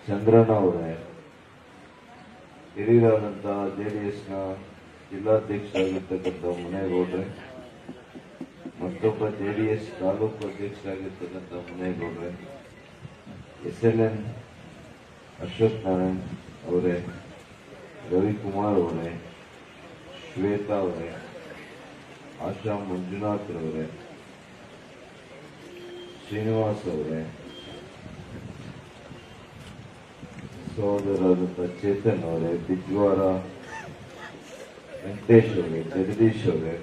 ಚಂದ್ರಣ್ಣ ಅವರೇ, ಹಿರಿಯರಾದಂಥ ಜೆಡಿಎಸ್ನ ಜಿಲ್ಲಾಧ್ಯಕ್ಷರಾಗಿರ್ತಕ್ಕಂಥ ಮುನೇಗೌಡ್ರೆ, ಮತ್ತೊಬ್ಬ ಜೆಡಿಎಸ್ ತಾಲೂಕು ಅಧ್ಯಕ್ಷರಾಗಿರ್ತಕ್ಕಂಥ ಮುನೇಗೌಡ್ರೆ, SLN ಅಶ್ವಥ್ ನಾರಾಯಣ್ ಅವರೇ, ರವಿಕುಮಾರ್ ಅವರೇ, ಶ್ವೇತಾ ಅವರೇ, ಆಶಾ ಮಂಜುನಾಥ್ ಅವರೇ, ಶ್ರೀನಿವಾಸ್ ಅವರೇ, ಸಹೋದರರಾದಂಥ ಚೇತನ್ ಅವರೇ, ಬಿಜ್ವಾರ ವೆಂಕಟೇಶ್ ಅವರೇ, ಜಗದೀಶ್ ಅವರೇ,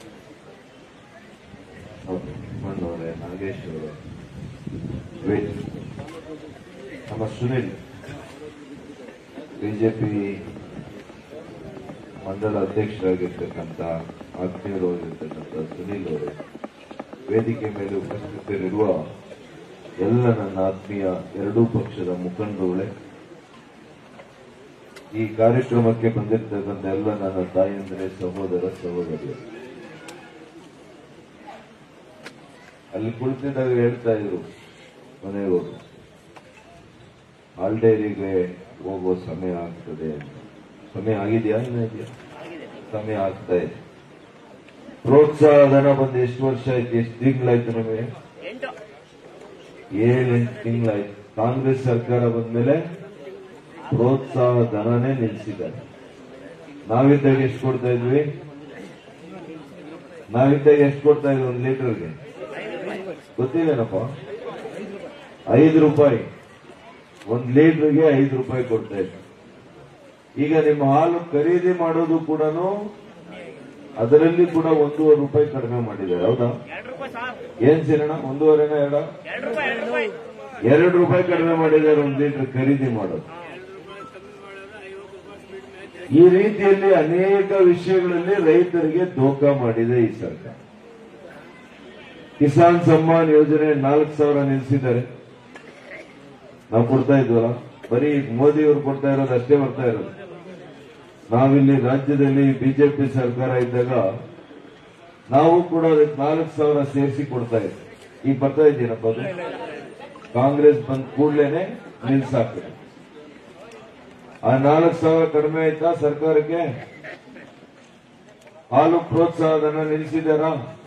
ಅವರೇ, ನಾಗೇಶ್ ಅವರೇ, ನಮ್ಮ ಸುನಿಲ್ ಬಿಜೆಪಿ ಮಂಡಲ ಅಧ್ಯಕ್ಷರಾಗಿರ್ತಕ್ಕಂಥ ಆತ್ಮೀಯರಾಗಿರ್ತಕ್ಕಂಥ ಸುನಿಲ್ ಅವರೇ, ವೇದಿಕೆ ಮೇಲೆ ಉಪಸ್ಥಿತರಿರುವ ಎಲ್ಲ ನನ್ನ ಆತ್ಮೀಯ ಎರಡೂ ಪಕ್ಷದ ಮುಖಂಡರುಗಳೇ, ಈ ಕಾರ್ಯಕ್ರಮಕ್ಕೆ ಬಂದಿರತಕ್ಕಂಥ ಎಲ್ಲ ನನ್ನ ತಾಯಂದ್ರೆ, ಸಹೋದರ ಸಹೋದರಿಯರು, ಅಲ್ಲಿ ಕುಳಿತಿದ್ದಾಗ ಹೇಳ್ತಾ ಇದ್ರು ಮನೆಯವರು, ಹಾಲ್ಡೇರಿಗೆ ಹೋಗೋ ಸಮಯ ಆಗ್ತದೆ ಅಂತ. ಸಮಯ ಆಗಿದೆಯಾ? ಇದೆಯಾ? ಸಮಯ ಆಗ್ತಾ ಇದೆ. ಪ್ರೋತ್ಸಾಹ ಧನ ಬಂದು ಎಷ್ಟು ವರ್ಷ ಆಯ್ತು? ಎಷ್ಟು ತಿಂಗಳಾಯ್ತು? ನಮಗೆ 7-8 ತಿಂಗಳಾಯ್ತು. ಕಾಂಗ್ರೆಸ್ ಸರ್ಕಾರ ಬಂದ್ಮೇಲೆ ಪ್ರೋತ್ಸಾಹ ಧನನೇ ನಿಲ್ಲಿಸಿದ್ದಾರೆ. ನಾವಿದ್ದಾಗ ಎಷ್ಟು ಕೊಡ್ತಾ ಇದ್ವಿ? ಎಷ್ಟು ಕೊಡ್ತಾ ಇದ್ವಿ ಒಂದು ಲೀಟರ್ಗೆ? ಗೊತ್ತಿಲ್ಲೇನಪ್ಪ? 5 ರೂಪಾಯಿ. 1 ಲೀಟರ್ಗೆ 5 ರೂಪಾಯಿ ಕೊಡ್ತಾ ಇದ್ವಿ. ಈಗ ನಿಮ್ಮ ಹಾಲು ಖರೀದಿ ಮಾಡೋದು ಕೂಡ ಅದರಲ್ಲಿ ಕೂಡ 1.5 ರೂಪಾಯಿ ಕಡಿಮೆ ಮಾಡಿದ್ದಾರೆ. ಹೌದಾ? ಏನ್ ಸೇರೋಣ? 1.5 2 ರೂಪಾಯಿ ಕಡಿಮೆ ಮಾಡಿದ್ದಾರೆ 1 ಲೀಟರ್ ಖರೀದಿ ಮಾಡೋದು. ಈ ರೀತಿಯಲ್ಲಿ ಅನೇಕ ವಿಷಯಗಳಲ್ಲಿ ರೈತರಿಗೆ ಧೋಖಾ ಮಾಡಿದೆ ಈ ಸರ್ಕಾರ. ಕಿಸಾನ್ ಸಮ್ಮಾನ್ ಯೋಜನೆ 4,000 ನಿಲ್ಲಿಸಿದ್ದಾರೆ. ನಾವು ಕೊಡ್ತಾ ಇದ್ವಲ್ಲ, ಬರೀ ಮೋದಿಯವರು ಕೊಡ್ತಾ ಇರೋದು ಅಷ್ಟೇ ಬರ್ತಾ ಇರೋದು. ನಾವಿಲ್ಲಿ ರಾಜ್ಯದಲ್ಲಿ ಬಿಜೆಪಿ ಸರ್ಕಾರ ಇದ್ದಾಗ ನಾವು ಕೂಡ ಅದಕ್ಕೆ 4,000 ಸೇರಿಸಿ ಕೊಡ್ತಾ ಇದ್ವಿ. ಈಗ ಬರ್ತಾ ಇದ್ದೀನಪ್ಪ, ಅದು ಕಾಂಗ್ರೆಸ್ ಬಂದ ಕೂಡಲೇನೆ ನಿಲ್ಸಾಕ್ತದೆ. ಆ 4,000 ಕಡಿಮೆ ಆಯ್ತಾ ಸರ್ಕಾರಕ್ಕೆ? ಹಾಲು ಪ್ರೋತ್ಸಾಹಧನ ನಿಲ್ಲಿಸಿದಾರ?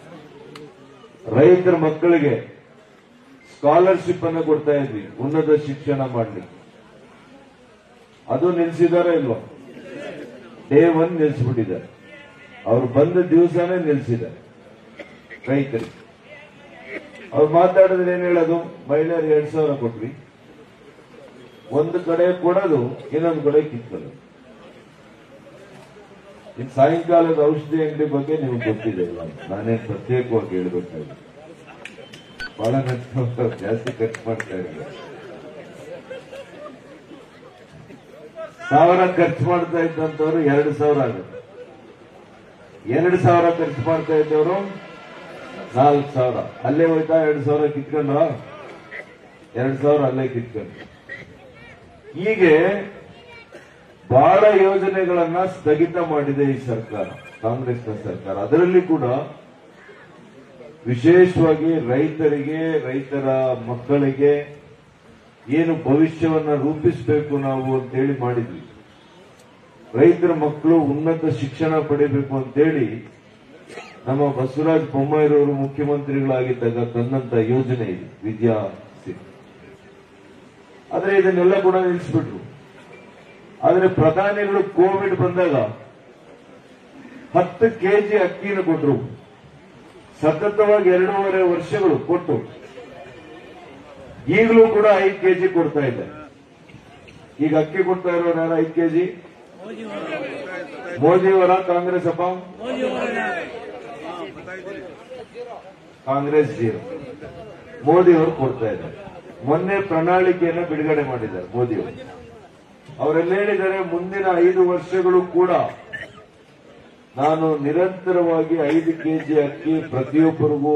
ರೈತರ ಮಕ್ಕಳಿಗೆ ಸ್ಕಾಲರ್ಶಿಪ್ ಅನ್ನು ಕೊಡ್ತಾ ಇದ್ವಿ ಉನ್ನತ ಶಿಕ್ಷಣ ಮಾಡಲಿಕ್ಕೆ, ಅದು ನಿಲ್ಲಿಸಿದಾರ ಇಲ್ವಾ? Day 1 ನಿಲ್ಲಿಸ್ಬಿಟ್ಟಿದ್ದಾರೆ. ಅವ್ರು ಬಂದ ದಿವಸನೇ ನಿಲ್ಲಿಸಿದ್ದಾರೆ ರೈತರಿಗೆ. ಅವ್ರು ಮಾತಾಡಿದ್ರೆ ಏನ್ ಹೇಳೋದು? ಮಹಿಳೆಯರಿಗೆ 2,000 ಕೊಟ್ವಿ, ಒಂದು ಕಡೆ ಕೊಡೋದು, ಇನ್ನೊಂದು ಕಡೆ ಕಿತ್ಕೊಳ್ಳೋದು. ಈಗ ಸಾಯಂಕಾಲದ ಔಷಧಿ ಅಂಗಡಿ ಬಗ್ಗೆ ನಿಮ್ಗೆ ಗೊತ್ತಿದೆ ಇಲ್ಲ, ನಾನೇನು ಪ್ರತ್ಯೇಕವಾಗಿ ಹೇಳ್ಬೇಕಾಗಿದೆ. ಬಹಳ ಜಾಸ್ತಿ ಖರ್ಚು ಮಾಡ್ತಾ ಇದ್ದಾರೆ. 1,000 ಖರ್ಚು ಮಾಡ್ತಾ ಇದ್ದಂತವ್ರು 2,000 ಆಗುತ್ತೆ. 2,000 ಖರ್ಚು ಮಾಡ್ತಾ ಇದ್ದವರು 4,000. ಅಲ್ಲೇ ಹೋಯ್ತಾ? 2,000 ಕಿತ್ಕೊಂಡ್ರ? 2,000 ಅಲ್ಲೇ ಕಿತ್ಕೊಂಡು. ಹೀಗೆ ಬಹಳ ಯೋಜನೆಗಳನ್ನ ಸ್ಥಗಿತ ಮಾಡಿದೆ ಈ ಸರ್ಕಾರ, ಕಾಂಗ್ರೆಸ್ನ ಸರ್ಕಾರ. ಅದರಲ್ಲಿ ಕೂಡ ವಿಶೇಷವಾಗಿ ರೈತರಿಗೆ, ರೈತರ ಮಕ್ಕಳಿಗೆ ಏನು ಭವಿಷ್ಯವನ್ನ ರೂಪಿಸಬೇಕು ನಾವು ಅಂತೇಳಿ ಮಾಡಿದ್ವಿ. ರೈತರ ಮಕ್ಕಳು ಉನ್ನತ ಶಿಕ್ಷಣ ಪಡೆಯಬೇಕು ಅಂತೇಳಿ ನಮ್ಮ ಬಸವರಾಜ ಬೊಮ್ಮಾಯಿರವರು ಮುಖ್ಯಮಂತ್ರಿಗಳಾಗಿದ್ದಾಗ ತಂದಂತ ಯೋಜನೆ ಇದೆ, ವಿದ್ಯಾ ಸಿರಿ. ಆದ್ರೆ ಇದನ್ನೆಲ್ಲ ಕೂಡ ನಿಲ್ಲಿಸ್ಬಿಟ್ರು. ಆದ್ರೆ ಪ್ರಧಾನಿಗಳು ಕೋವಿಡ್ ಬಂದಾಗ 10 ಕೆಜಿ ಅಕ್ಕಿನ ಕೊಟ್ಟರು. ಸತತವಾಗಿ 2.5 ವರ್ಷಗಳು ಕೊಟ್ಟು ಈಗಲೂ ಕೂಡ 5 ಕೆಜಿ ಕೊಡ್ತಾ ಇದ್ದಾರೆ. ಈಗ ಅಕ್ಕಿ ಕೊಡ್ತಾ ಇರೋರು ಯಾರು? 5 ಕೆಜಿ ಮೋದಿಯವರ ಕಾಂಗ್ರೆಸ್ ಅಪ್ಪ? ಕಾಂಗ್ರೆಸ್ 0. ಮೋದಿಯವರು ಕೊಡ್ತಾ ಇದ್ದಾರೆ. ಮೊನ್ನೆ ಪ್ರಣಾಳಿಕೆಯನ್ನು ಬಿಡುಗಡೆ ಮಾಡಿದ್ದಾರೆ ಮೋದಿಯವರು. ಅವರೆಲ್ಲ ಹೇಳಿದ್ದಾರೆ, ಮುಂದಿನ 5 ವರ್ಷಗಳು ಕೂಡ ನಾನು ನಿರಂತರವಾಗಿ 5 ಕೆಜಿ ಅಕ್ಕಿ ಪ್ರತಿಯೊಬ್ಬರಿಗೂ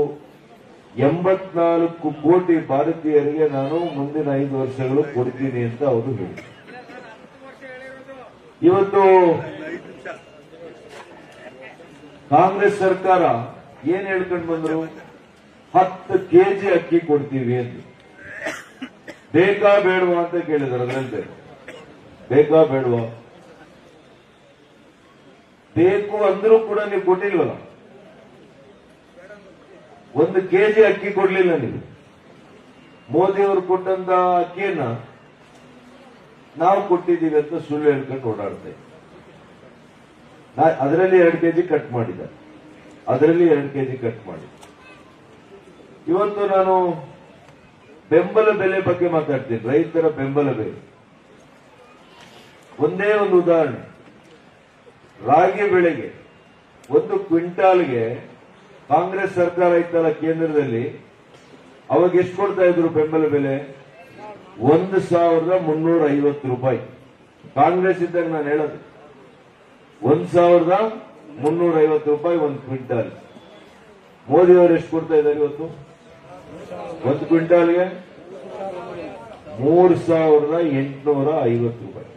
84 ಕೋಟಿ ಭಾರತೀಯರಿಗೆ ನಾನು ಮುಂದಿನ 5 ವರ್ಷಗಳು ಕೊಡ್ತೀನಿ ಅಂತ ಅವರು ಹೇಳಿದರು. ಇವತ್ತು ಕಾಂಗ್ರೆಸ್ ಸರ್ಕಾರ ಏನ್ ಹೇಳ್ಕೊಂಡು ಬಂದ್ರು? 10 ಕೆಜಿ ಅಕ್ಕಿ ಕೊಡ್ತೀವಿ ಅಂತ. ಬೇಕಾ ಬೇಡವಾ ಅಂತ ಕೇಳಿದಾರೆ. ಅದರಂತೆ ಬೇಕಾ ಬೇಡವಾ, ಬೇಕು ಅಂದ್ರೂ ಕೂಡ ನೀವು ಕೊಟ್ಟಿಲ್ವಲ್ಲ. 1 ಕೆಜಿ ಅಕ್ಕಿ ಕೊಡ್ಲಿಲ್ಲ ನೀವು. ಮೋದಿ ಅವರು ಕೊಟ್ಟಂತ ಅಕ್ಕಿಯನ್ನ ನಾವು ಕೊಟ್ಟಿದ್ದೀವಿ ಅಂತ ಸುಳ್ಳು ಹೇಳ್ಕೊಂಡು ಓಡಾಡ್ತಾ ಇದ್ದೀವಿ. ಅದರಲ್ಲಿ 2 ಕೆಜಿ ಕಟ್ ಮಾಡಿದ್ದಾರೆ, ಅದರಲ್ಲಿ 2 ಕೆಜಿ ಕಟ್ ಮಾಡಿ. ಇವತ್ತು ನಾನು ಬೆಂಬಲ ಬೆಲೆ ಬಗ್ಗೆ ಮಾತಾಡ್ತೀನಿ. ರೈತರ ಬೆಂಬಲ ಬೆಲೆ ಒಂದೇ ಒಂದು ಉದಾಹರಣೆ. ರಾಗಿ ಬೆಳೆಗೆ 1 ಕ್ವಿಂಟಾಲ್ಗೆ ಕಾಂಗ್ರೆಸ್ ಸರ್ಕಾರ ಇತ್ತಲ್ಲ ಕೇಂದ್ರದಲ್ಲಿ, ಅವಾಗ ಎಷ್ಟು ಕೊಡ್ತಾ ಇದ್ರು ಬೆಂಬಲ ಬೆಲೆ? 1350 ರೂಪಾಯಿ. ಕಾಂಗ್ರೆಸ್ ಇದ್ದಾಗ ನಾನು ಹೇಳೋದು 1350 ರೂಪಾಯಿ 1 ಕ್ವಿಂಟಾಲ್. ಮೋದಿ ಅವರು ಎಷ್ಟು ಕೊಡ್ತಾ ಇದ್ದಾರೆ ಇವತ್ತು? 1 ಕ್ವಿಂಟಾಲ್ಗೆ 3850 ರೂಪಾಯಿ.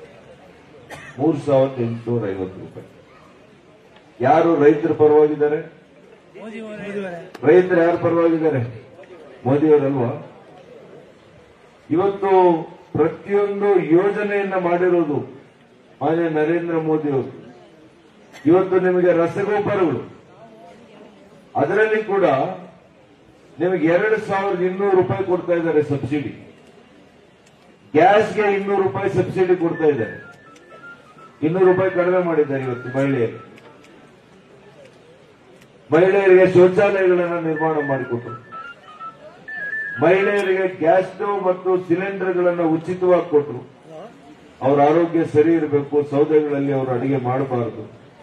3850 ರೂಪಾಯಿ. ಯಾರು ರೈತರ ಪರವಾಗಿದ್ದಾರೆ? ರೈತರು ಯಾರು ಪರವಾಗಿದ್ದಾರೆ? ಮೋದಿಯವರಲ್ವಾ? ಇವತ್ತು ಪ್ರತಿಯೊಂದು ಯೋಜನೆಯನ್ನ ಮಾಡಿರೋದು ಮಾನ್ಯ ನರೇಂದ್ರ ಮೋದಿ ಅವರು. ಇವತ್ತು ನಿಮಗೆ ರಸಗೊಬ್ಬರಗಳು, ಅದರಲ್ಲಿ ಕೂಡ ನಿಮಗೆ 2200 ರೂಪಾಯಿ ಕೊಡ್ತಾ ಇದ್ದಾರೆ ಸಬ್ಸಿಡಿ. ಗ್ಯಾಸ್ಗೆ 200 ರೂಪಾಯಿ ಸಬ್ಸಿಡಿ ಕೊಡ್ತಾ ಇದ್ದಾರೆ. 200 ರೂಪಾಯಿ ಕಡಿಮೆ ಮಾಡಿದ್ದಾರೆ ಇವತ್ತು ಮಹಿಳೆಯರಿಗೆ ಶೌಚಾಲಯಗಳನ್ನು ನಿರ್ಮಾಣ ಮಾಡಿಕೊಟ್ಟರು. ಮಹಿಳೆಯರಿಗೆ ಗ್ಯಾಸ್ ಸ್ಟವ್ ಮತ್ತು ಸಿಲಿಂಡರ್ಗಳನ್ನು ಉಚಿತವಾಗಿ ಕೊಟ್ಟರು. ಅವರ ಆರೋಗ್ಯ ಸರಿ ಇರಬೇಕು, ಸೌದೆಗಳಲ್ಲಿ ಅವರು ಅಡಿಗೆ ಮಾಡಬಾರದು.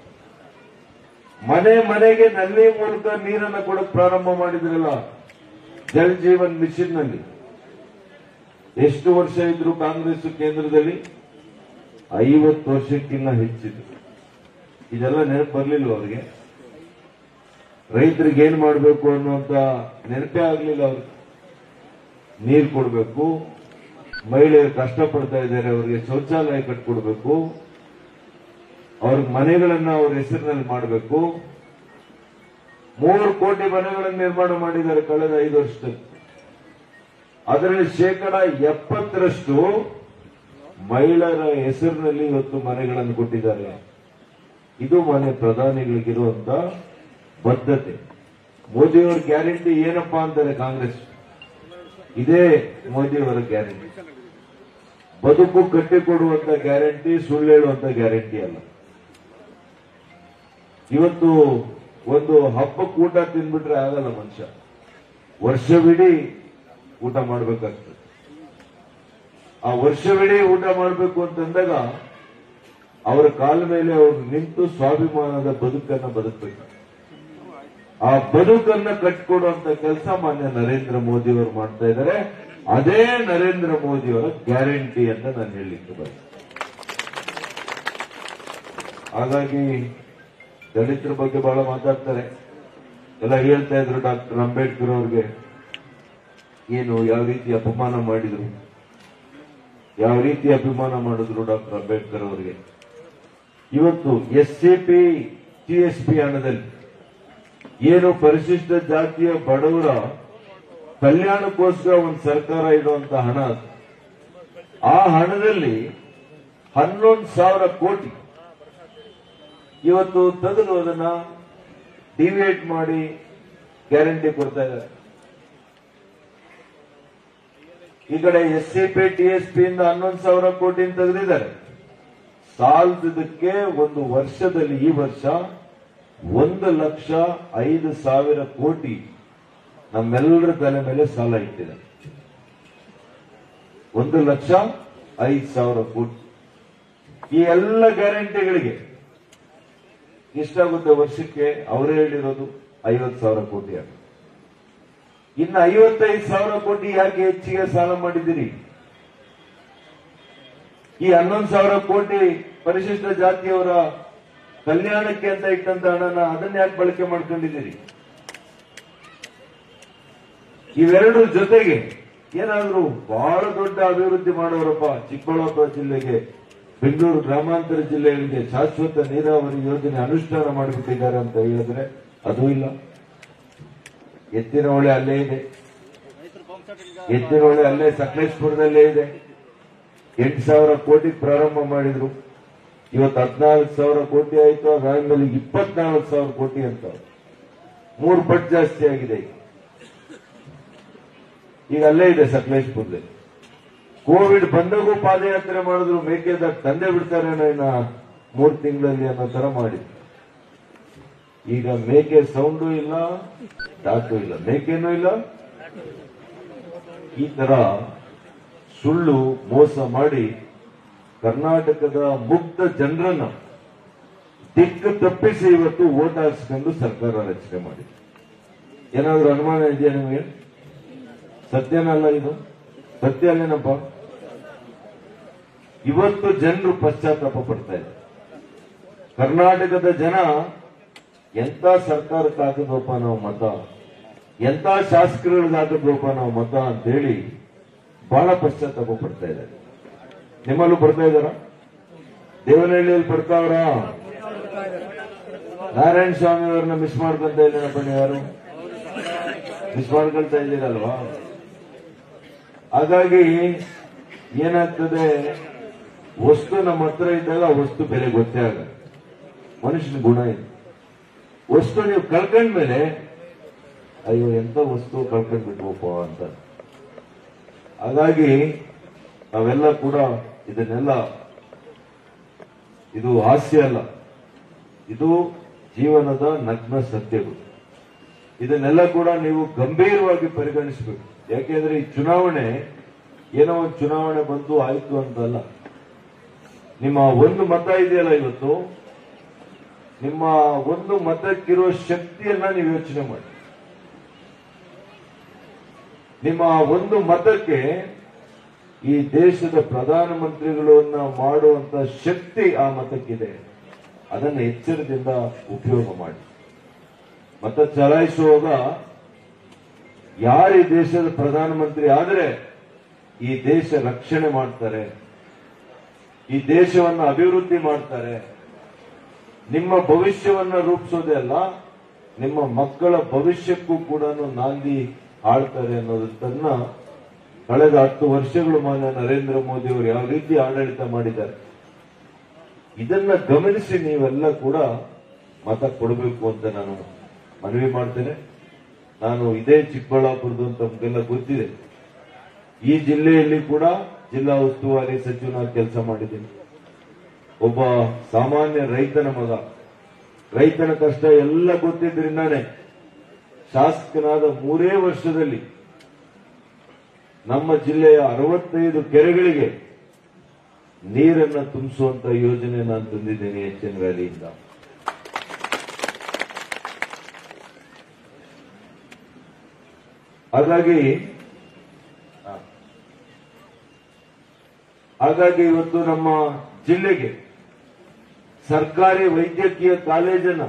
ಮನೆ ಮನೆಗೆ ನಲ್ಲಿ ಮೂಲಕ ನೀರನ್ನು ಕೊಡಕ್ಕೆ ಪ್ರಾರಂಭ ಮಾಡಿದ್ರಲ್ಲ ಜಲ್ ಜೀವನ್ ಮಿಷನ್ ನಲ್ಲಿ. ಎಷ್ಟು ವರ್ಷ ಇದ್ರು ಕಾಂಗ್ರೆಸ್ ಕೇಂದ್ರದಲ್ಲಿ? 50 ವರ್ಷಕ್ಕಿಂತ ಹೆಚ್ಚಿದ್ರು. ಇದೆಲ್ಲ ನೆನಪು ಬರಲಿಲ್ಲ ಅವರಿಗೆ. ರೈತರಿಗೆ ಏನ್ ಮಾಡಬೇಕು ಅನ್ನುವಂತ ನೆನಪೇ ಆಗ್ಲಿಲ್ಲ ಅವ್ರಿಗೆ. ನೀರು ಕೊಡಬೇಕು, ಮಹಿಳೆಯರು ಕಷ್ಟಪಡ್ತಾ ಇದ್ದಾರೆ, ಅವರಿಗೆ ಶೌಚಾಲಯ ಕಟ್ಕೊಡ್ಬೇಕು, ಅವ್ರಿಗೆ ಮನೆಗಳನ್ನ ಅವ್ರ ಹೆಸರಿನಲ್ಲಿ ಮಾಡಬೇಕು. 3 ಕೋಟಿ ಮನೆಗಳನ್ನು ನಿರ್ಮಾಣ ಮಾಡಿದ್ದಾರೆ ಕಳೆದ 5 ವರ್ಷದಲ್ಲಿ. ಅದರಲ್ಲಿ 70% ಮಹಿಳೆಯರ ಹೆಸರಿನಲ್ಲಿ ಇವತ್ತು ಮನೆಗಳನ್ನು ಕೊಟ್ಟಿದ್ದಾರೆ. ಇದು ಮಾನ್ಯ ಪ್ರಧಾನಿಗಳಿಗಿರುವಂತ ಬದ್ಧತೆ. ಮೋದಿಯವರ ಗ್ಯಾರಂಟಿ ಏನಪ್ಪಾ ಅಂತಾರೆ ಕಾಂಗ್ರೆಸ್? ಇದೇ ಮೋದಿಯವರ ಗ್ಯಾರಂಟಿ. ಬದುಕು ಕಟ್ಟಿಕೊಡುವಂತ ಗ್ಯಾರಂಟಿ, ಸುಳ್ಳು ಹೇಳುವಂತ ಗ್ಯಾರಂಟಿ ಅಲ್ಲ. ಇವತ್ತು ಒಂದು ಹಬ್ಬಕ್ಕೆ ಊಟ ತಿಂದ್ಬಿಟ್ರೆ ಆಗಲ್ಲ ಮನುಷ್ಯ, ವರ್ಷವಿಡೀ ಊಟ ಮಾಡಬೇಕಾಗ್ತದೆ. ಆ ವರ್ಷವಿಡೀ ಊಟ ಮಾಡಬೇಕು ಅಂತಂದಾಗ ಅವರ ಕಾಲ ಮೇಲೆ ಅವರು ನಿಂತು ಸ್ವಾಭಿಮಾನದ ಬದುಕನ್ನು ಬದುಕಬೇಕು. ಆ ಬದುಕನ್ನ ಕಟ್ಟಿಕೊಡುವಂತ ಕೆಲಸ ಮಾನ್ಯ ನರೇಂದ್ರ ಮೋದಿ ಅವರು ಮಾಡ್ತಾ ಇದ್ದಾರೆ. ಅದೇ ನರೇಂದ್ರ ಮೋದಿಯವರ ಗ್ಯಾರಂಟಿ ಅಂತ ನಾನು ಹೇಳಲಿಕ್ಕೆ ಬರ್ತೇನೆ. ಹಾಗಾಗಿ ದಲಿತರ ಬಗ್ಗೆ ಬಹಳ ಮಾತಾಡ್ತಾರೆ. ಎಲ್ಲ ಹೇಳ್ತಾ ಇದ್ರು ಡಾಕ್ಟರ್ ಅಂಬೇಡ್ಕರ್ ಅವ್ರಿಗೆ ಏನು ಯಾವ ರೀತಿ ಅಪಮಾನ ಮಾಡಿದ್ರು, ಯಾವ ರೀತಿ ಅಭಿಮಾನ ಮಾಡಿದ್ರು ಡಾಕ್ಟರ್ ಅಂಬೇಡ್ಕರ್ ಅವರಿಗೆ. ಇವತ್ತು SCP TSP ಹಣದಲ್ಲಿ ಏನು ಪರಿಶಿಷ್ಟ ಜಾತಿಯ ಬಡವರ ಕಲ್ಯಾಣಕ್ಕೋಸ್ಕರ ಒಂದು ಸರ್ಕಾರ ಇಡುವಂತ ಹಣ, ಆ ಹಣದಲ್ಲಿ 11,000 ಕೋಟಿ ಇವತ್ತು ತೆಗೆದು ಅದನ್ನ ಡಿವಿಯೇಟ್ ಮಾಡಿ ಗ್ಯಾರಂಟಿ ಕೊಡ್ತಾ ಇದ್ದಾರೆ. ಈ ಕಡೆ SCP TSP ಇಂದ 11,000 ಕೋಟಿ ತೆಗೆದಿದ್ದಾರೆ. ಸಾಲದಕ್ಕೆ ಒಂದು ವರ್ಷದಲ್ಲಿ ಈ ವರ್ಷ 1,05,000 ಕೋಟಿ ನಮ್ಮೆಲ್ಲರ ತಲೆ ಮೇಲೆ ಸಾಲ ಇಟ್ಟಿದೆ. 1,05,000 ಕೋಟಿ. ಈ ಎಲ್ಲ ಗ್ಯಾರಂಟಿಗಳಿಗೆ ಎಷ್ಟಾಗುತ್ತೆ ವರ್ಷಕ್ಕೆ? ಅವರೇ ಹೇಳಿರೋದು 50,000 ಕೋಟಿ ಆಗುತ್ತೆ. ಇನ್ನು 55,000 ಕೋಟಿ ಯಾಕೆ ಹೆಚ್ಚಿಗೆ ಸಾಲ ಮಾಡಿದಿರಿ? ಈ 11,000 ಕೋಟಿ ಪರಿಶಿಷ್ಟ ಜಾತಿಯವರ ಕಲ್ಯಾಣಕ್ಕೆ ಅಂತ ಇಟ್ಟಂತ ಹಣನ ಅದನ್ನ ಯಾಕೆ ಬಳಕೆ ಮಾಡ್ಕೊಂಡಿದ್ದೀರಿ? ಇವೆರಡರ ಜೊತೆಗೆ ಏನಾದ್ರು ಬಹಳ ದೊಡ್ಡ ಅಭಿವೃದ್ಧಿ ಮಾಡೋರಪ್ಪ, ಚಿಕ್ಕಬಳ್ಳಾಪುರ ಜಿಲ್ಲೆಗೆ, ಬೆಂಗಳೂರು ಗ್ರಾಮಾಂತರ ಜಿಲ್ಲೆಗಳಿಗೆ ಶಾಶ್ವತ ನೀರಾವರಿ ಯೋಜನೆ ಅನುಷ್ಠಾನ ಮಾಡಿಬಿಟ್ಟಿದ್ದಾರೆ ಅಂತ ಹೇಳಿದ್ರೆ ಅದು ಇಲ್ಲ. ಎತ್ತಿನ ಹೊಳೆ ಅಲ್ಲೇ ಇದೆ, ಎತ್ತಿನಹೊಳೆ ಅಲ್ಲೇ ಸಕಲೇಶ್ಪುರದಲ್ಲೇ ಇದೆ. 8,000 ಕೋಟಿ ಪ್ರಾರಂಭ ಮಾಡಿದ್ರು. ಇವತ್ತು 14,000 ಕೋಟಿ ಆಯ್ತು. ಅದಾದ್ಮೇಲೆ 24,000 ಕೋಟಿ ಅಂತ 3 ಪಟ್ಟು ಜಾಸ್ತಿ ಆಗಿದೆ. ಈಗ ಅಲ್ಲೇ ಇದೆ ಸಕಲೇಶ್ಪುರದಲ್ಲಿ. ಕೋವಿಡ್ ಬಂದಾಗೂ ಪಾದಯಾತ್ರೆ ಮಾಡಿದ್ರು. ಮೇಕೆದಾಗ ತಂದೆ ಬಿಡ್ತಾರೇನೋ ಇನ್ನ 3 ತಿಂಗಳಲ್ಲಿ ಅನ್ನೋ ತರ ಮಾಡಿದ್ರು. ಈಗ ಮೇಕೆ ಸೌಂಡು ಇಲ್ಲ, ದಾಟು ಇಲ್ಲ, ಮೇಕೆನೂ ಇಲ್ಲ. ಈ ತರ ಸುಳ್ಳು ಮೋಸ ಮಾಡಿ ಕರ್ನಾಟಕದ ಮುಗ್ಧ ಜನರನ್ನ ದಿಕ್ಕು ತಪ್ಪಿಸಿ ಇವತ್ತು ಓಟ್ ಹಾಕಿಸ್ಕೊಂಡು ಸರ್ಕಾರ ರಚನೆ ಮಾಡಿದೆ. ಏನಾದ್ರೂ ಅನುಮಾನ ಇದೆಯಾ ನಿಮಗೆ? ಸತ್ಯನಲ್ಲ ಇದು? ಸತ್ಯ ಅಲ್ಲೇನಪ್ಪ? ಇವತ್ತು ಜನರು ಪಶ್ಚಾತ್ತಾಪ ಪಡ್ತಾ ಇದ್ದಾರೆ. ಕರ್ನಾಟಕದ ಜನ ಎಂತ ಸರ್ಕಾರಕ್ಕೆ ಹಾಕಿದ್ವಪ್ಪ ನಾವು ಮತ, ಎಂತ ಶಾಸಕರುಗಳಿಗೆ ಹಾಕಿದ್ವಪ್ಪ ನಾವು ಮತ ಅಂತೇಳಿ ಬಹಳ ಪಶ್ಚಾತ್ತಾಪ ಪಡ್ತಾ ಇದ್ದಾರೆ. ನಿಮ್ಮಲ್ಲೂ ಬರ್ತಾ ಇದ್ದಾರ? ದೇವನಹಳ್ಳಿಯಲ್ಲಿ ಬರ್ತಾವ್ರ? ನಾರಾಯಣ ಸ್ವಾಮಿ ಅವರನ್ನ ಮಿಸ್ ಮಾಡ್ಕೊಂತ ಇದ್ದೀನಪ್ಪ. ನೀವ್ಯಾರು ಮಿಸ್ ಮಾಡ್ಕೊಳ್ತಾ ಇದ್ದೀರಲ್ವಾ? ಹಾಗಾಗಿ ಏನಾಗ್ತದೆ, ವಸ್ತು ನಮ್ಮ ಹತ್ರ ಇದ್ದಾಗ ವಸ್ತು ಬೆಲೆ ಗೊತ್ತೇ ಆಗಲ್ಲ. ಮನುಷ್ಯನ ಗುಣ ಇದೆ. ವಸ್ತು ನೀವು ಕಳ್ಕೊಂಡ್ಮೇಲೆ ಅಯ್ಯೋ ಎಂತ ವಸ್ತು ಕಳ್ಕೊಂಡ್ಬಿಟ್ವಪ್ಪ ಅಂತ. ಹಾಗಾಗಿ ನಾವೆಲ್ಲ ಕೂಡ ಇದನ್ನೆಲ್ಲ, ಇದು ಹಾಸ್ಯ ಅಲ್ಲ, ಇದು ಜೀವನದ ನಗ್ನ ಸತ್ಯಗಳು. ಇದನ್ನೆಲ್ಲ ಕೂಡ ನೀವು ಗಂಭೀರವಾಗಿ ಪರಿಗಣಿಸಬೇಕು. ಯಾಕೆಂದ್ರೆ ಈ ಚುನಾವಣೆ ಏನೋ ಒಂದು ಚುನಾವಣೆ ಬಂದು ಆಯ್ತು ಅಂತಲ್ಲ. ನಿಮ್ಮ ಒಂದು ಮತ ಇದೆಯಲ್ಲ, ಇವತ್ತು ನಿಮ್ಮ ಒಂದು ಮತಕ್ಕಿರೋ ಶಕ್ತಿಯನ್ನ ನೀವು ಯೋಚನೆ ಮಾಡಿ. ನಿಮ್ಮ ಒಂದು ಮತಕ್ಕೆ ಈ ದೇಶದ ಪ್ರಧಾನಮಂತ್ರಿಗಳನ್ನ ಮಾಡುವಂತ ಶಕ್ತಿ ಆ ಮತಕ್ಕಿದೆ. ಅದನ್ನು ಎಚ್ಚರದಿಂದ ಉಪಯೋಗ ಮಾಡಿ. ಮತ ಚಲಾಯಿಸುವಾಗ ಯಾರು ಈ ದೇಶದ ಪ್ರಧಾನಮಂತ್ರಿ ಆದರೆ ಈ ದೇಶ ರಕ್ಷಣೆ ಮಾಡ್ತಾರೆ, ಈ ದೇಶವನ್ನು ಅಭಿವೃದ್ಧಿ ಮಾಡ್ತಾರೆ, ನಿಮ್ಮ ಭವಿಷ್ಯವನ್ನ ರೂಪಿಸೋದೇ ಅಲ್ಲ, ನಿಮ್ಮ ಮಕ್ಕಳ ಭವಿಷ್ಯಕ್ಕೂ ಕೂಡ ನಾಂದಿ ಆಳ್ತಾರೆ ಅನ್ನೋದನ್ನ ಕಳೆದ 10 ವರ್ಷಗಳು ಮಾನ್ಯ ನರೇಂದ್ರ ಮೋದಿ ಅವರು ಯಾವ ರೀತಿ ಆಡಳಿತ ಮಾಡಿದ್ದಾರೆ, ಇದನ್ನ ಗಮನಿಸಿ ನೀವೆಲ್ಲ ಕೂಡ ಮತ ಕೊಡಬೇಕು ಅಂತ ನಾನು ಮನವಿ ಮಾಡ್ತೇನೆ. ನಾನು ಇದೇ ಚಿಕ್ಕಬಳ್ಳಾಪುರದ್ದು ಅಂತ ನಮಗೆಲ್ಲ ಗೊತ್ತಿದೆ. ಈ ಜಿಲ್ಲೆಯಲ್ಲಿ ಕೂಡ ಜಿಲ್ಲಾ ಉಸ್ತುವಾರಿ ಸಚಿವನಾಗಿ ಕೆಲಸ ಮಾಡಿದ್ದೀನಿ. ಒಬ್ಬ ಸಾಮಾನ್ಯ ರೈತನ ಮಗ, ರೈತನ ಕಷ್ಟ ಎಲ್ಲ ಗೊತ್ತಿದ್ರಿಂದಾನೆ ಶಾಸಕನಾದ 3 ವರ್ಷದಲ್ಲಿ ನಮ್ಮ ಜಿಲ್ಲೆಯ 65 ಕೆರೆಗಳಿಗೆ ನೀರನ್ನು ತುಂಬಿಸುವಂತ ಯೋಜನೆ ನಾನು ತಂದಿದ್ದೇನೆ ಎಚ್.ಎನ್. ವ್ಯಾಲಿಯಿಂದ. ಹಾಗಾಗಿ ಇವತ್ತು ನಮ್ಮ ಜಿಲ್ಲೆಗೆ ಸರ್ಕಾರಿ ವೈದ್ಯಕೀಯ ಕಾಲೇಜನ್ನ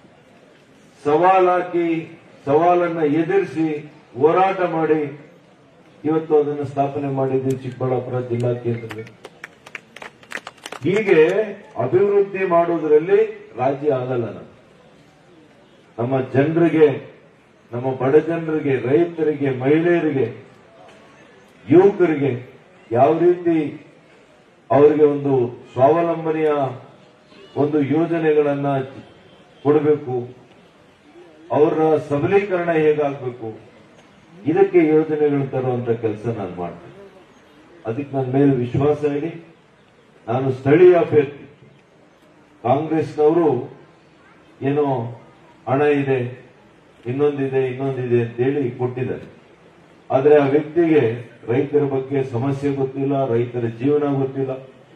ಸವಾಲನ್ನ ಎದುರಿಸಿ ಹೋರಾಟ ಮಾಡಿ ಇವತ್ತು ಅದನ್ನು ಸ್ಥಾಪನೆ ಮಾಡಿದ್ದೀವಿ ಚಿಕ್ಕಬಳ್ಳಾಪುರ ಜಿಲ್ಲಾ ಕೇಂದ್ರದಲ್ಲಿ. ಹೀಗೆ ಅಭಿವೃದ್ಧಿ ಮಾಡುವುದರಲ್ಲಿ ರಾಜ್ಯ ಆಗಲ್ಲ. ನಮ್ಮ ಜನರಿಗೆ, ನಮ್ಮ ಬಡ ಜನರಿಗೆ, ರೈತರಿಗೆ, ಮಹಿಳೆಯರಿಗೆ, ಯುವಕರಿಗೆ ಯಾವ ರೀತಿ ಅವರಿಗೆ ಒಂದು ಸ್ವಾವಲಂಬನೆಯ ಒಂದು ಯೋಜನೆಗಳನ್ನ ಕೊಡಬೇಕು, ಅವರ ಸಬಲೀಕರಣ ಹೇಗಾಗಬೇಕು, ಇದಕ್ಕೆ ಯೋಜನೆಗಳು ತರುವಂತ ಕೆಲಸ ನಾನು ಮಾಡ್ತೀನಿ. ಅದಕ್ಕೆ ನನ್ನ ಮೇಲೆ ವಿಶ್ವಾಸ ಇಡಿ. ನಾನು ಸ್ಥಳೀಯ ಅಭ್ಯರ್ಥಿ. ಕಾಂಗ್ರೆಸ್ನವರು ಏನೋ ಹಣ ಇದೆ, ಇನ್ನೊಂದಿದೆ ಅಂತೇಳಿ ಕೊಟ್ಟಿದ್ದಾರೆ. ಆದರೆ ಆ ವ್ಯಕ್ತಿಗೆ ರೈತರ ಬಗ್ಗೆ ಸಮಸ್ಯೆ ಗೊತ್ತಿಲ್ಲ, ರೈತರ ಜೀವನ ಗೊತ್ತಿಲ್ಲ,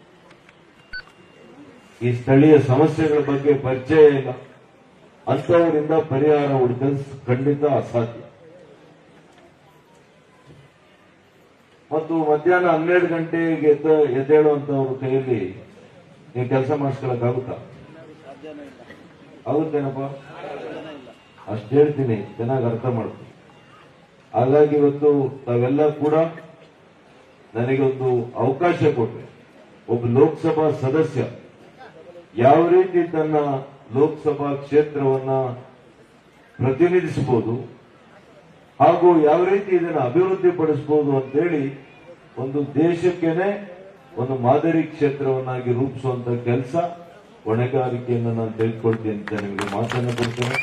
ಈ ಸ್ಥಳೀಯ ಸಮಸ್ಯೆಗಳ ಬಗ್ಗೆ ಪರಿಚಯ ಇಲ್ಲ. ಅಂತವರಿಂದ ಪರಿಹಾರ ಹುಡುಕಲು ಖಂಡಿತ ಅಸಾಧ್ಯ. ಮತ್ತು ಮಧ್ಯಾಹ್ನ 12 ಗಂಟೆಗೆ ಎದ್ದೇಳುವಂತವ್ರ ಕೈಯಲ್ಲಿ ನೀವು ಕೆಲಸ ಮಾಡಿಸ್ಕೊಳಕ್ಕಾಗುತ್ತಾ? ಆಗುತ್ತೇನಪ್ಪ? ಅಷ್ಟು ಹೇಳ್ತೀನಿ, ಚೆನ್ನಾಗಿ ಅರ್ಥ ಮಾಡ್ತೀನಿ. ಹಾಗಾಗಿ ಇವತ್ತು ತಾವೆಲ್ಲ ಕೂಡ ನನಗೊಂದು ಅವಕಾಶ ಕೊಟ್ರೆ, ಒಬ್ಬ ಲೋಕಸಭಾ ಸದಸ್ಯ ಯಾವ ರೀತಿ ತನ್ನ ಲೋಕಸಭಾ ಕ್ಷೇತ್ರವನ್ನ ಪ್ರತಿನಿಧಿಸಬಹುದು, ಹಾಗೂ ಯಾವ ರೀತಿ ಇದನ್ನು ಅಭಿವೃದ್ಧಿ ಪಡಿಸಬಹುದು ಅಂತೇಳಿ ಒಂದು ದೇಶಕ್ಕೇನೆ ಒಂದು ಮಾದರಿ ಕ್ಷೇತ್ರವನ್ನಾಗಿ ರೂಪಿಸುವಂತ ಕೆಲಸ ಹೊಣೆಗಾರಿಕೆಯನ್ನು ನಾನು ತೆಗೆದುಕೊಳ್ತೀನಿ ಅಂತ ನಿಮಗೆ ಮಾತನ್ನು ಕೊಡ್ತೇನೆ.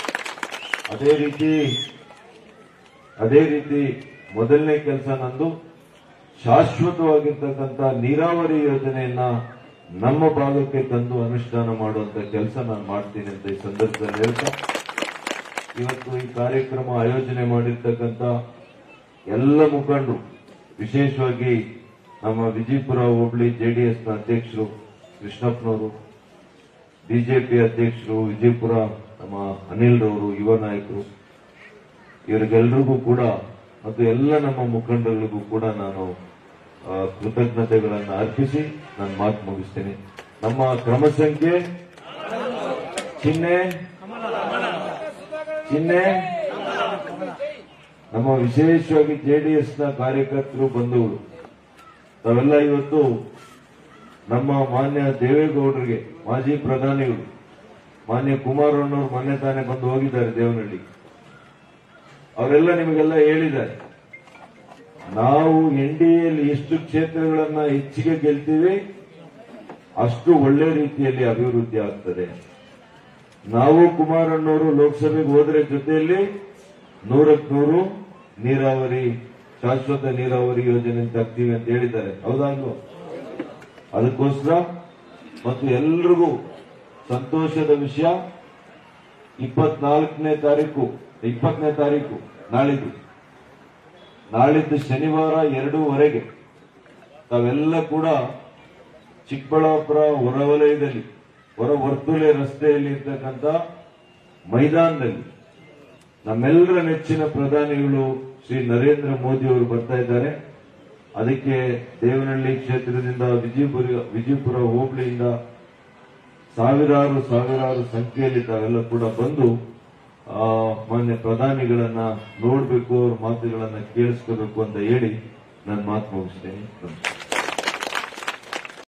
ಅದೇ ರೀತಿ ಮೊದಲನೇ ಕೆಲಸ ನಂದು ಶಾಶ್ವತವಾಗಿರ್ತಕ್ಕಂಥ ನೀರಾವರಿ ಯೋಜನೆಯನ್ನ ನಮ್ಮ ಭಾಗಕ್ಕೆ ತಂದು ಅನುಷ್ಠಾನ ಮಾಡುವಂತ ಕೆಲಸ ನಾನು ಮಾಡ್ತೀನಿ ಅಂತ ಈ ಸಂದರ್ಭದಲ್ಲಿ ಹೇಳ್ತಾ, ಇವತ್ತು ಈ ಕಾರ್ಯಕ್ರಮ ಆಯೋಜನೆ ಮಾಡಿರ್ತಕ್ಕಂಥ ಎಲ್ಲ ಮುಖಂಡರು, ವಿಶೇಷವಾಗಿ ನಮ್ಮ ವಿಜಯಪುರ ಹೋಬಳಿ ಜೆಡಿಎಸ್ನ ಅಧ್ಯಕ್ಷರು ಕೃಷ್ಣಪ್ಪನವರು, ಬಿಜೆಪಿ ಅಧ್ಯಕ್ಷರು ವಿಜಯಪುರ ನಮ್ಮ ಅನಿಲ್ ರವರು, ಯುವ ನಾಯಕರು, ಇವರಿಗೆಲ್ಲರಿಗೂ ಕೂಡ ಮತ್ತು ಎಲ್ಲ ನಮ್ಮ ಮುಖಂಡರಿಗೂ ಕೂಡ ನಾನು ಕೃತಜ್ಞತೆಗಳನ್ನು ಅರ್ಪಿಸಿ ನನ್ನ ಮಾತು ಮುಗಿಸ್ತೇನೆ. ನಮ್ಮ ಕ್ರಮ ಸಂಖ್ಯೆ ಚಿಹ್ನೆ ನಮ್ಮ ವಿಶೇಷವಾಗಿ ಜೆಡಿಎಸ್ನ ಕಾರ್ಯಕರ್ತರು ಬಂಧುಗಳು ತಾವೆಲ್ಲ ಇವತ್ತು ನಮ್ಮ ಮಾನ್ಯ ದೇವೇಗೌಡರಿಗೆ, ಮಾಜಿ ಪ್ರಧಾನಿಗಳು ಮಾನ್ಯ ಕುಮಾರಣ್ಣವರು ಮೊನ್ನೆ ತಾನೇ ಬಂದು ಹೋಗಿದ್ದಾರೆ ದೇವನಹಳ್ಳಿ. ಅವರೆಲ್ಲ ನಿಮಗೆಲ್ಲ ಹೇಳಿದ್ದಾರೆ, ನಾವು ಎನ್ಡಿಎಯಲ್ಲಿ ಎಷ್ಟು ಕ್ಷೇತ್ರಗಳನ್ನ ಹೆಚ್ಚಿಗೆ ಗೆಲ್ತೀವಿ ಅಷ್ಟು ಒಳ್ಳೆ ರೀತಿಯಲ್ಲಿ ಅಭಿವೃದ್ಧಿ ಆಗ್ತದೆ. ನಾವು ಕುಮಾರಣ್ಣವರು ಲೋಕಸಭೆಗೆ ಹೋದ್ರೆ ಜೊತೆಯಲ್ಲಿ 100ಕ್ಕೆ 100 ನೀರಾವರಿ, ಶಾಶ್ವತ ನೀರಾವರಿ ಯೋಜನೆ ಅಂತ ಆಗ್ತೀವಿ ಅಂತ ಹೇಳಿದ್ದಾರೆ. ಹೌದಾಗ್ಲೂ? ಅದಕ್ಕೋಸ್ಕರ ಮತ್ತು ಎಲ್ರಿಗೂ ಸಂತೋಷದ ವಿಷಯ, 20ನೇ ತಾರೀಕು ನಾಳಿದ್ದು ಶನಿವಾರ 2:15 ತಾವೆಲ್ಲ ಕೂಡ ಚಿಕ್ಕಬಳ್ಳಾಪುರ ಹೊರವಲಯದಲ್ಲಿ ಹೊರವರ್ತುಲೆ ರಸ್ತೆಯಲ್ಲಿ ಇರ್ತಕ್ಕಂಥ ಮೈದಾನದಲ್ಲಿ ನಮ್ಮೆಲ್ಲರ ನೆಚ್ಚಿನ ಪ್ರಧಾನಿಗಳು ಶ್ರೀ ನರೇಂದ್ರ ಮೋದಿ ಅವರು ಬರ್ತಾ ಇದ್ದಾರೆ. ಅದಕ್ಕೆ ದೇವನಹಳ್ಳಿ ಕ್ಷೇತ್ರದಿಂದ, ವಿಜಯಪುರ ಹೋಬಳಿಯಿಂದ ಸಾವಿರಾರು ಸಂಖ್ಯೆಯಲ್ಲಿ ತಾವೆಲ್ಲ ಕೂಡ ಬಂದು ಮಾನ್ಯ ಪ್ರಧಾನಿಗಳನ್ನ ನೋಡಬೇಕು, ಅವ್ರ ಮಾತುಗಳನ್ನ ಕೇಳಿಸ್ಕೋಬೇಕು ಅಂತ ಹೇಳಿ ನನ್ನ ಮಾತು ಮುಗಿಸ್ತೇನೆ.